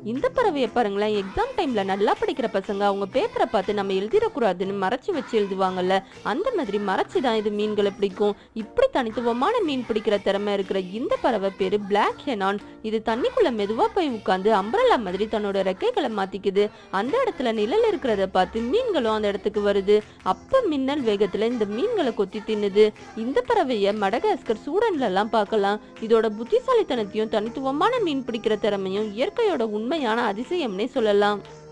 இந்த பறவையை பாருங்களேன், எக்ஸாம் டைம்ல நல்லா படிக்கிற பசங்க அவங்க பேப்பரை பார்த்து நம்ம எழுதிடக்கூடாதுன்னு மறைச்சு வச்சு எழுதுவாங்கல்ல, அந்த மாதிரி மறைச்சு தான் இது மீன்களை பிடிக்கும். இப்படி தனித்துவமான மீன் பிடிக்கிற திறமை இருக்கிற இந்த பறவை பேரு பிளாக் ஹெனான். இது தண்ணிக்குள்ள மெதுவா போய் உட்காந்து அம்பரலா மாதிரி தன்னோட ரெக்கைகளை மாத்திக்குது. அந்த இடத்துல நிழல் இருக்கிறத பார்த்து மீன்களும் அந்த இடத்துக்கு வருது. அப்ப மின்னல் வேகத்துல இந்த மீன்களை கொத்தி தின்னுது. இந்த பறவையை மடகாஸ்கர், சூடன்ல எல்லாம் பார்க்கலாம். இதோட புத்திசாலித்தனத்தையும் தனித்துவமான மீன் பிடிக்கிற திறமையும் இயற்கையோட உண்மையான அதிசயம்னே சொல்லலாம்.